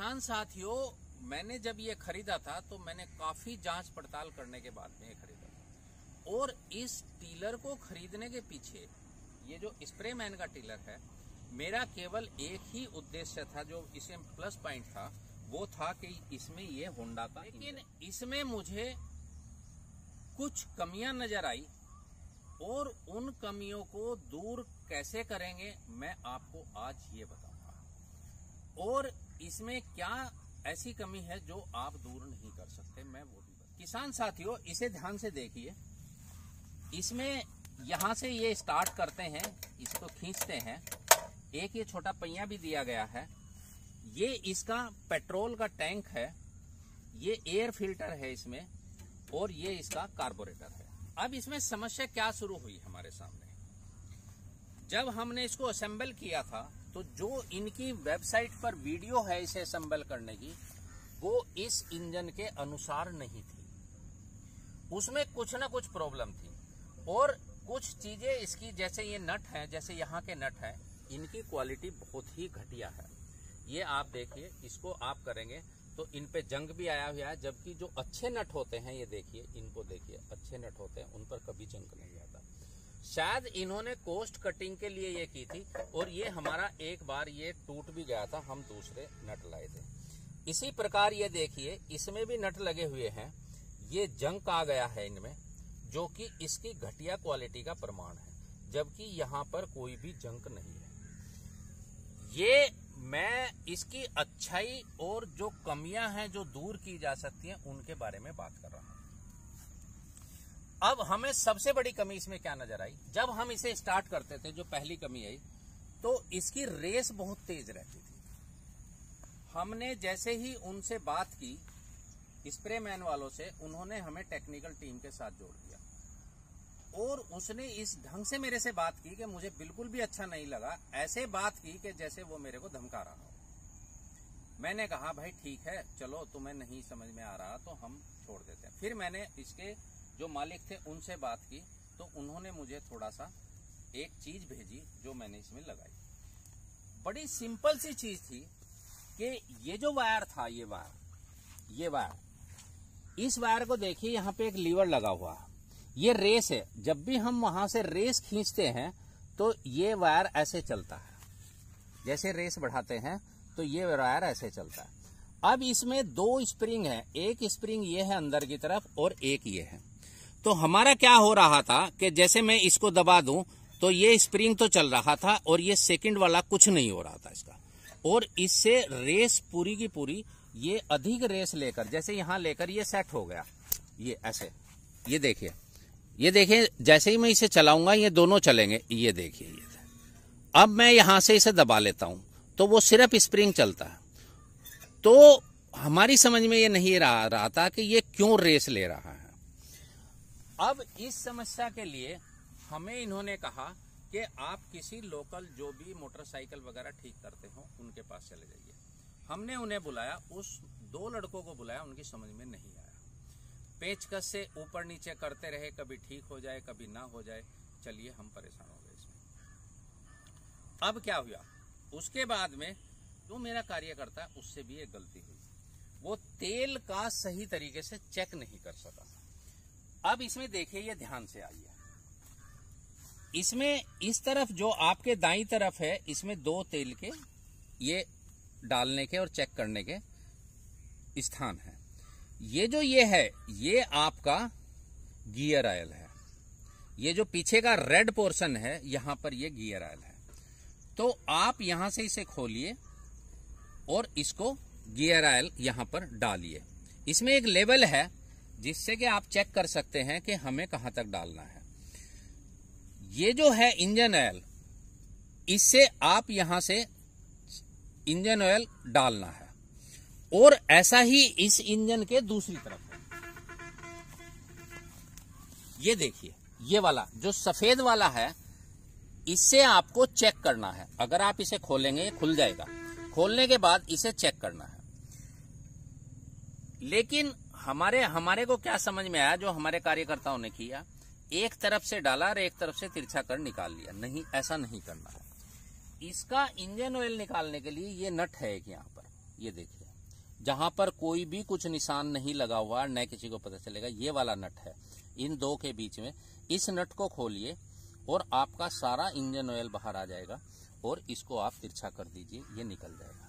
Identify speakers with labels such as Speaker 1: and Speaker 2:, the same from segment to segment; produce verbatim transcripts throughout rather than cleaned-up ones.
Speaker 1: किसान साथियों, मैंने जब ये खरीदा था तो मैंने काफी जांच पड़ताल करने के बाद में ये खरीदा था। और इस टीलर को खरीदने के पीछे, ये जो स्प्रे मैन का टीलर है, मेरा केवल एक ही उद्देश्य था, जो इसमें प्लस पॉइंट था, वो था कि इसमें ये होंडा का, लेकिन इसमें मुझे कुछ कमियां नजर आई और उन कमियों को दूर कैसे करेंगे मैं आपको आज ये बताऊंगा। और इसमें क्या ऐसी कमी है जो आप दूर नहीं कर सकते, मैं वो भी बताऊंगा। किसान साथियों, इसे ध्यान से देखिए। इसमें यहां से ये स्टार्ट करते हैं, इसको खींचते हैं। एक ये छोटा पहिया भी दिया गया है। ये इसका पेट्रोल का टैंक है, ये एयर फिल्टर है इसमें, और ये इसका कार्बोरेटर है। अब इसमें समस्या क्या शुरू हुई हमारे सामने, जब हमने इसको असेंबल किया था तो जो इनकी वेबसाइट पर वीडियो है इसे असेंबल करने की, वो इस इंजन के अनुसार नहीं थी। उसमें कुछ ना कुछ प्रॉब्लम थी और कुछ चीजें इसकी, जैसे ये नट है, जैसे यहाँ के नट है, इनकी क्वालिटी बहुत ही घटिया है। ये आप देखिए, इसको आप करेंगे तो इन पे जंग भी आया हुआ है, जबकि जो अच्छे नट होते हैं, ये देखिए, इनको देखिए, अच्छे नट होते हैं, उन पर कभी जंग नहीं आता। शायद इन्होंने कॉस्ट कटिंग के लिए ये की थी, और ये हमारा एक बार ये टूट भी गया था, हम दूसरे नट लाए थे। इसी प्रकार ये देखिए, इसमें भी नट लगे हुए हैं, ये जंग आ गया है इनमें, जो कि इसकी घटिया क्वालिटी का प्रमाण है, जबकि यहाँ पर कोई भी जंग नहीं है। ये मैं इसकी अच्छाई और जो कमियां हैं जो दूर की जा सकती हैं, उनके बारे में बात कर रहा हूं। अब हमें सबसे बड़ी कमी इसमें क्या नजर आई, जब हम इसे स्टार्ट करते थे, जो पहली कमी आई, तो इसकी रेस बहुत तेज रहती थी। हमने जैसे ही उनसे बात की, स्प्रे मैन वालों से, उन्होंने हमें टेक्निकल टीम के साथ जोड़ दिया और उसने इस ढंग से मेरे से बात की कि मुझे बिल्कुल भी अच्छा नहीं लगा। ऐसे बात की कि जैसे वो मेरे को धमका रहा हो। मैंने कहा भाई ठीक है, चलो तुम्हें नहीं समझ में आ रहा तो हम छोड़ देते हैं। फिर मैंने इसके जो मालिक थे उनसे बात की, तो उन्होंने मुझे थोड़ा सा एक चीज भेजी जो मैंने इसमें लगाई। बड़ी सिंपल सी चीज थी कि ये जो वायर था, ये वायर ये वायर इस वायर को देखिए, यहाँ पे एक लीवर लगा हुआ है, ये रेस है। जब भी हम वहां से रेस खींचते हैं तो ये वायर ऐसे चलता है, जैसे रेस बढ़ाते हैं तो ये वायर ऐसे चलता है। अब इसमें दो स्प्रिंग है, एक स्प्रिंग ये है अंदर की तरफ और एक ये है। तो हमारा क्या हो रहा था कि जैसे मैं इसको दबा दूं तो ये स्प्रिंग तो चल रहा था और ये सेकंड वाला कुछ नहीं हो रहा था इसका, और इससे रेस पूरी की पूरी ये अधिक रेस लेकर, जैसे यहां लेकर ये सेट हो गया, ये ऐसे, ये देखिए, ये देखिए, जैसे ही मैं इसे चलाऊंगा ये दोनों चलेंगे। ये देखिए, ये अब मैं यहां से इसे दबा लेता हूं तो वो सिर्फ स्प्रिंग चलता है। तो हमारी समझ में ये नहीं रहा, रहा था कि ये क्यों रेस ले रहा है। अब इस समस्या के लिए हमें इन्होंने कहा कि आप किसी लोकल जो भी मोटरसाइकिल वगैरह ठीक करते हो उनके पास चले जाइए। हमने उन्हें बुलाया, उस दो लड़कों को बुलाया, उनकी समझ में नहीं आया। पेचकस से ऊपर नीचे करते रहे, कभी ठीक हो जाए कभी ना हो जाए। चलिए, हम परेशान हो गए इसमें। अब क्या हुआ, उसके बाद में जो मेरा कार्यकर्ता, उससे भी एक गलती हुई, वो तेल का सही तरीके से चेक नहीं कर सका। अब इसमें देखिए, ये ध्यान से आइए, इसमें इस तरफ जो आपके दाईं तरफ है, इसमें दो तेल के ये डालने के और चेक करने के स्थान है। ये जो ये है, ये आपका गियर ऑयल है। ये जो पीछे का रेड पोर्शन है, यहां पर ये गियर ऑयल है। तो आप यहां से इसे खोलिए और इसको गियर ऑयल यहां पर डालिए। इसमें एक लेवल है जिससे कि आप चेक कर सकते हैं कि हमें कहां तक डालना है। ये जो है इंजन ऑयल, इससे आप यहां से इंजन ऑयल डालना है, और ऐसा ही इस इंजन के दूसरी तरफ है। ये देखिए, ये वाला जो सफेद वाला है, इससे आपको चेक करना है। अगर आप इसे खोलेंगे, ये खुल जाएगा। खोलने के बाद इसे चेक करना है। लेकिन हमारे हमारे को क्या समझ में आया, जो हमारे कार्यकर्ताओं ने किया, एक तरफ से डाला और एक तरफ से तिरछा कर निकाल लिया। नहीं, ऐसा नहीं करना है। इसका इंजन ऑयल निकालने के लिए ये नट है एक यहाँ पर, ये देखिए, जहां पर कोई भी कुछ निशान नहीं लगा हुआ, न किसी को पता चलेगा, ये वाला नट है इन दो के बीच में। इस नट को खोलिए और आपका सारा इंजन ऑयल बाहर आ जाएगा और इसको आप तिरछा कर दीजिए, ये निकल जाएगा।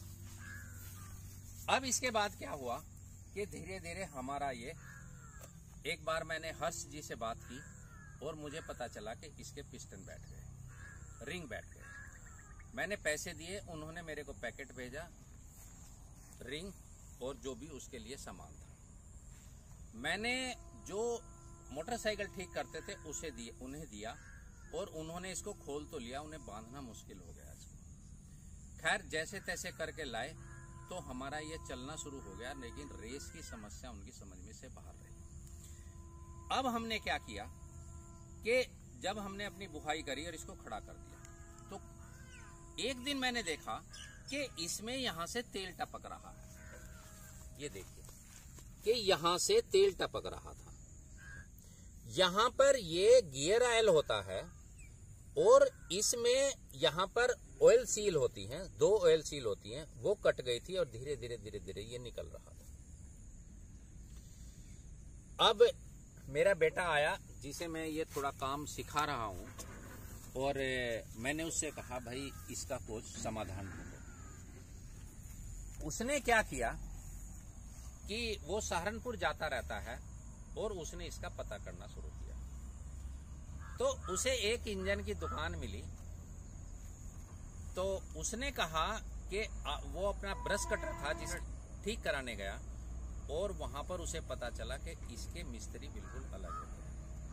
Speaker 1: अब इसके बाद क्या हुआ कि धीरे धीरे हमारा ये, एक बार मैंने हर्ष जी से बात की और मुझे पता चला कि इसके पिस्टन बैठ गए, रिंग बैठ गए। मैंने पैसे दिए, उन्होंने मेरे को पैकेट भेजा, रिंग और जो भी उसके लिए सामान था। मैंने जो मोटरसाइकिल ठीक करते थे उसे दिए, उन्हें दिया और उन्होंने इसको खोल तो लिया, उन्हें बांधना मुश्किल हो गया इसको। खैर जैसे तैसे करके लाए तो हमारा ये चलना शुरू हो गया, लेकिन रेस की समस्या उनकी समझ में से बाहर रही। अब हमने क्या किया कि जब हमने अपनी बुहाई करी और इसको खड़ा कर दिया, तो एक दिन मैंने देखा कि इसमें यहां से तेल टपक रहा है। ये देखिए कि यहां से तेल टपक रहा था। यहां पर ये गियर ऑयल होता है और इसमें यहां पर ऑयल सील होती हैं, दो ऑयल सील होती हैं, वो कट गई थी और धीरे धीरे धीरे धीरे ये निकल रहा था। अब मेरा बेटा आया जिसे मैं ये थोड़ा काम सिखा रहा हूं और मैंने उससे कहा भाई इसका कुछ समाधान ढूंढो। उसने क्या किया कि वो सहारनपुर जाता रहता है और उसने इसका पता करना शुरू किया। तो उसे एक इंजन की दुकान मिली, तो उसने कहा कि वो अपना ब्रश कटर था जिसे ठीक कराने गया और वहां पर उसे पता चला कि इसके मिस्त्री बिल्कुल अलग होते हैं।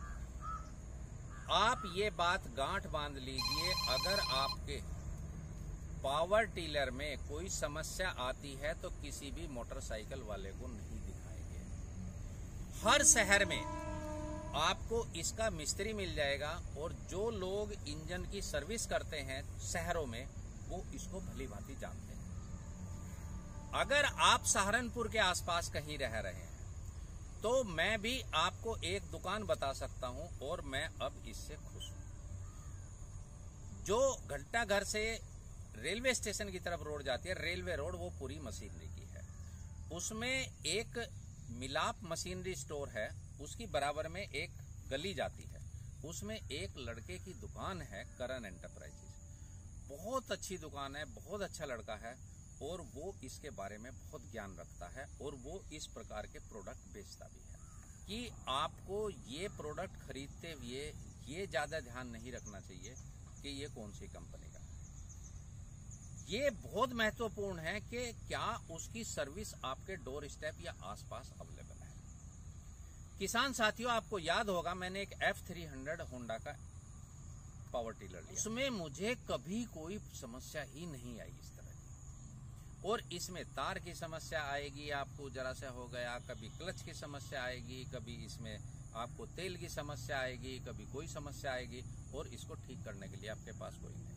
Speaker 1: आप ये बात गांठ बांध लीजिए, अगर आपके पावर टीलर में कोई समस्या आती है तो किसी भी मोटरसाइकिल वाले को नहीं दिखाएंगे। हर शहर में आपको इसका मिस्त्री मिल जाएगा और जो लोग इंजन की सर्विस करते हैं शहरों में, वो इसको भली भांति जानते हैं। अगर आप सहारनपुर के आसपास कहीं रह रहे हैं तो मैं भी आपको एक दुकान बता सकता हूं और मैं अब इससे खुश हूं। जो घंटा घर से रेलवे स्टेशन की तरफ रोड जाती है, रेलवे रोड, वो पूरी मशीनरी की है। उसमें एक मिलाप मशीनरी स्टोर है, उसकी बराबर में एक गली जाती है, उसमें एक लड़के की दुकान है, करण एंटरप्राइजेस। बहुत अच्छी दुकान है, बहुत अच्छा लड़का है और वो इसके बारे में बहुत ज्ञान रखता है और वो इस प्रकार के प्रोडक्ट बेचता भी है कि आपको ये प्रोडक्ट खरीदते हुए ये ज्यादा ध्यान नहीं रखना चाहिए कि ये कौन सी कंपनी का है। ये बहुत महत्वपूर्ण है कि क्या उसकी सर्विस आपके डोर स्टेप या आसपास अवेलेबल है। किसान साथियों, आपको याद होगा मैंने एक एफ थ्री हंड्रेड होंडा का पावर टीलर लिया, उसमें मुझे कभी कोई समस्या ही नहीं आई इस तरह की। और इसमें तार की समस्या आएगी, आपको जरा सा हो गया, कभी क्लच की समस्या आएगी, कभी इसमें आपको तेल की समस्या आएगी, कभी कोई समस्या आएगी और इसको ठीक करने के लिए आपके पास कोई नहीं।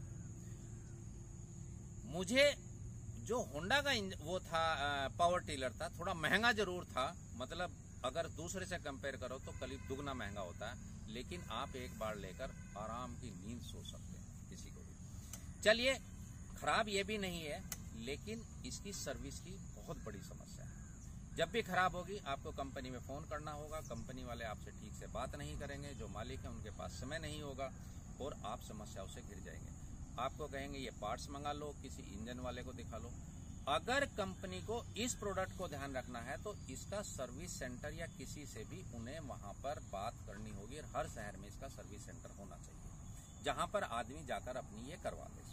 Speaker 1: मुझे जो होंडा का वो था पावर टीलर था, थोड़ा महंगा जरूर था, मतलब अगर दूसरे से कंपेयर करो तो करीब दुगना महंगा होता है, लेकिन आप एक बार लेकर आराम की नींद सो सकते हैं किसी को भी। चलिए, खराब ये भी नहीं है, लेकिन इसकी सर्विस की बहुत बड़ी समस्या है। जब भी खराब होगी आपको कंपनी में फोन करना होगा, कंपनी वाले आपसे ठीक से बात नहीं करेंगे, जो मालिक है उनके पास समय नहीं होगा और आप समस्याओं से घिर जाएंगे। आपको कहेंगे ये पार्ट्स मंगा लो, किसी इंजन वाले को दिखा लो। अगर कंपनी को इस प्रोडक्ट को ध्यान रखना है तो इसका सर्विस सेंटर या किसी से भी उन्हें वहां पर बात करनी होगी और हर शहर में इसका सर्विस सेंटर होना चाहिए जहां पर आदमी जाकर अपनी ये करवा ले।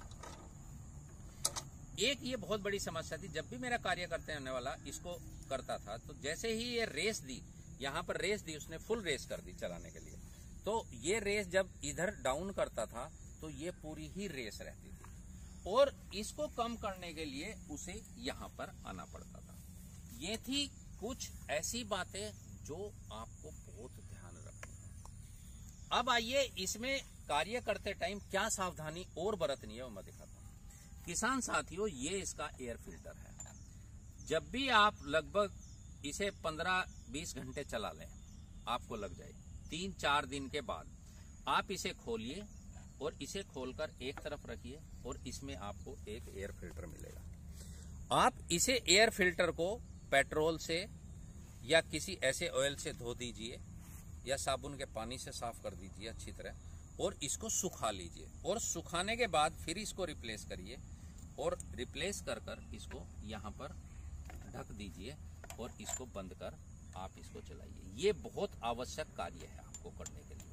Speaker 1: एक ये बहुत बड़ी समस्या थी, जब भी मेरा कार्य करते होने वाला इसको करता था तो जैसे ही ये रेस दी, यहाँ पर रेस दी, उसने फुल रेस कर दी चलाने के लिए, तो ये रेस जब इधर डाउन करता था तो ये पूरी ही रेस रहती थी और इसको कम करने के लिए उसे यहाँ पर आना पड़ता था। ये थी कुछ ऐसी बातें जो आपको बहुत ध्यान रखनी है। अब आइए इसमें कार्य करते टाइम क्या सावधानी और बरतनी है वो मैं दिखाता हूँ। किसान साथियों, ये इसका एयर फिल्टर है। जब भी आप लगभग इसे पंद्रह बीस घंटे चला लें, आपको लग जाए तीन चार दिन के बाद आप इसे खोलिए और इसे खोलकर एक तरफ रखिए और इसमें आपको एक एयर फिल्टर मिलेगा। आप इसे एयर फिल्टर को पेट्रोल से या किसी ऐसे ऑयल से धो दीजिए या साबुन के पानी से साफ कर दीजिए अच्छी तरह और इसको सुखा लीजिए और सुखाने के बाद फिर इसको रिप्लेस करिए और रिप्लेस कर कर इसको यहाँ पर ढक दीजिए और इसको बंद कर आप इसको चलाइए। ये बहुत आवश्यक कार्य है आपको करने के लिए।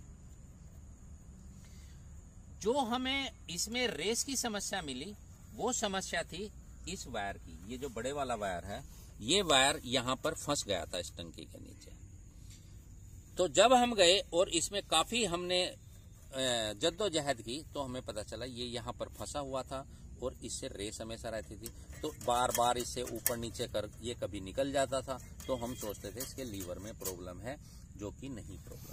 Speaker 1: जो हमें इसमें रेस की समस्या मिली वो समस्या थी इस वायर की। ये जो बड़े वाला वायर है, ये वायर यहां पर फंस गया था इस टंकी के नीचे। तो जब हम गए और इसमें काफी हमने जद्दोजहद की तो हमें पता चला ये यहाँ पर फंसा हुआ था और इससे रेस हमेशा रहती थी। तो बार बार इससे ऊपर नीचे कर ये कभी निकल जाता था। तो हम सोचते थे इसके लीवर में प्रॉब्लम है, जो कि नहीं प्रॉब्लम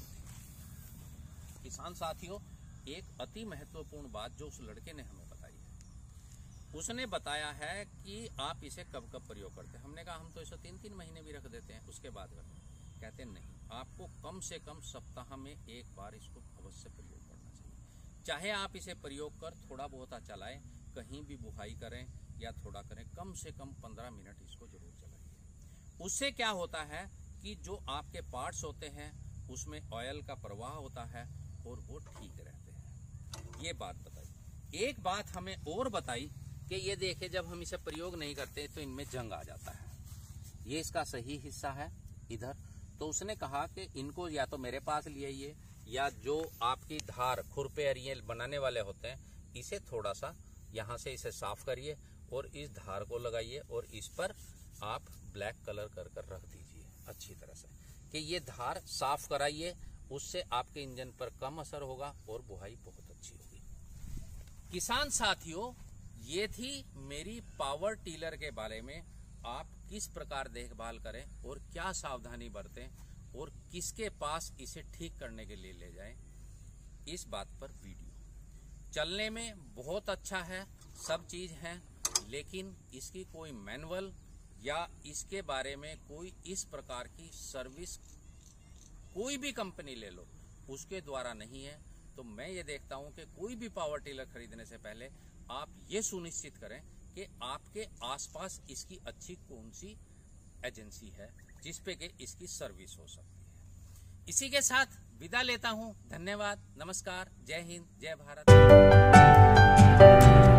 Speaker 1: थी। किसान साथियों, एक अति महत्वपूर्ण बात जो उस लड़के ने हमें बताई है, उसने बताया है कि आप इसे कब कब प्रयोग करते हैं। हमने कहा हम तो इसे तीन तीन महीने भी रख देते हैं, उसके बाद करते हैं। कहते नहीं, आपको कम से कम सप्ताह में एक बार इसको अवश्य प्रयोग करना चाहिए। चाहे आप इसे प्रयोग कर थोड़ा बहुत चलाएं, कहीं भी बुहाई करें या थोड़ा करें, कम से कम पंद्रह मिनट इसको जरूर चलाइए। उससे क्या होता है कि जो आपके पार्ट्स होते हैं उसमें ऑयल का प्रवाह होता है और वो ठीक रहते हैं। ये बात बताई। एक बात हमें और बताई कि ये देखे जब हम इसे प्रयोग नहीं करते तो इनमें जंग आ जाता है। ये इसका सही हिस्सा है इधर। तो उसने कहा कि इनको या तो मेरे पास ले आइए या जो आपकी धार खुरपे अरिये बनाने वाले होते हैं, इसे थोड़ा सा यहाँ से इसे साफ करिए और इस धार को लगाइए और इस पर आप ब्लैक कलर कर कर रख दीजिए अच्छी तरह से कि ये धार साफ कराइए। उससे आपके इंजन पर कम असर होगा और बुहाई बहुत अच्छी होगी। किसान साथियों, ये थी मेरी पावर टीलर के बारे में। आप किस प्रकार देखभाल करें और क्या सावधानी बरतें और किसके पास इसे ठीक करने के लिए ले जाएं, इस बात पर वीडियो। चलने में बहुत अच्छा है, सब चीज है, लेकिन इसकी कोई मैनुअल या इसके बारे में कोई इस प्रकार की सर्विस कोई भी कंपनी ले लो उसके द्वारा नहीं है। तो मैं ये देखता हूं कि कोई भी पावर टिलर खरीदने से पहले आप ये सुनिश्चित करें कि आपके आसपास इसकी अच्छी कौन सी एजेंसी है जिस पे कि इसकी सर्विस हो सकती है। इसी के साथ विदा लेता हूं। धन्यवाद, नमस्कार, जय हिंद, जय भारत।